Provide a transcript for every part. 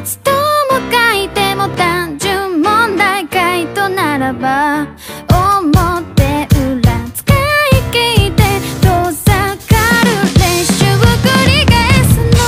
つとも書いても単純問題回答ならば表裏使い切って遠ざかる練習を繰り返すの。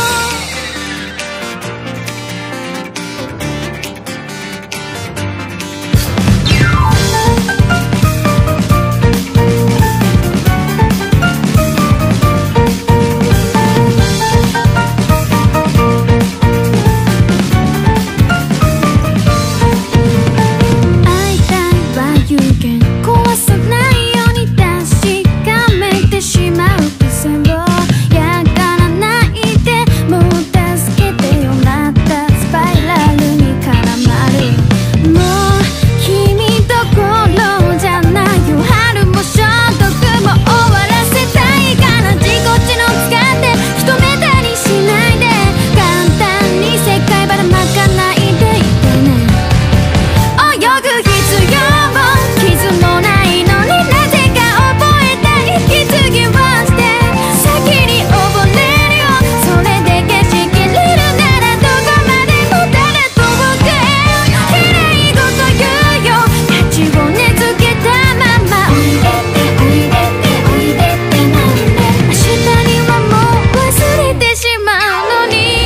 壊さないように確かめてしまう癖をやからないでもう助けてよ。またスパイラルに絡まる。もう君どころじゃないよ。春も消毒も終わらせたいから自己知能使って一目たにしないで。簡単に世界ばらまかないでいてね。泳ぐ必要傷もないのになぜか覚えた息継ぎをして先に溺れるよ。それで消しきれるならどこまでも誰と僕へ綺麗事言うよ。価値を根付けたままおいでっておいでっておいでってなんで明日にはもう忘れてしまうのに。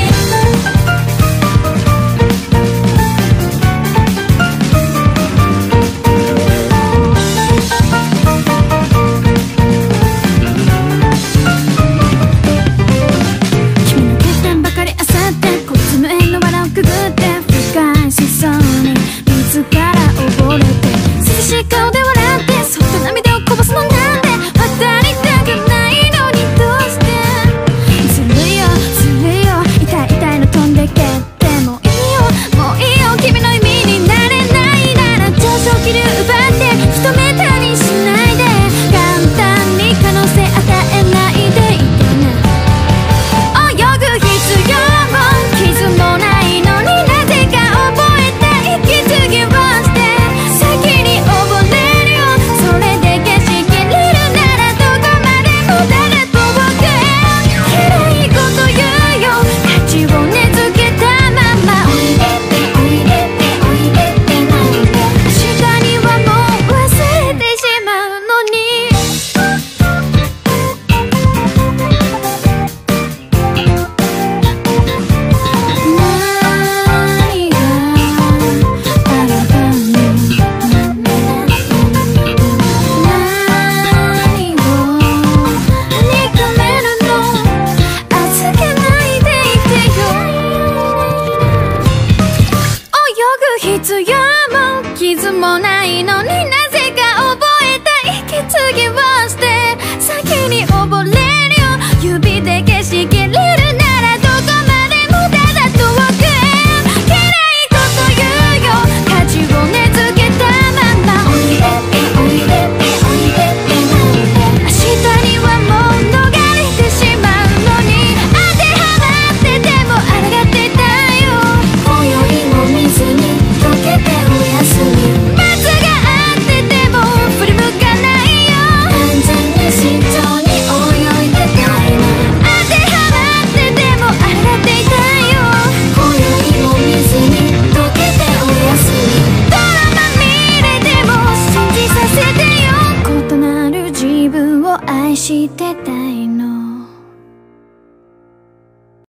君の欠点ばかり漁ってこいつ無縁の藁をくぐって深い視想に自ら溺れて涼しい顔で笑ってそっと涙をこぼすのなんで渡りたくないのにどうしてするよするよ痛い痛いの飛んでけってもいいよもういいよ。君の意味になれないなら上昇気流奪って一目たにしないで。簡単に可能性与えないでいてね。泳ぐ必要も傷もないのになぜか覚えた息継ぎをして先に溺れるよ。それで消しきれるならどこまでも誰と僕へ綺麗事言うよ。価値を根付けたままおいでっておいでっておいでってなんで明日にはもう忘れてしまうのに。何があればね。何を憎めるの預けないでいてよ。泳ぐ必要も傷もないのになぜか覚えた息継ぎを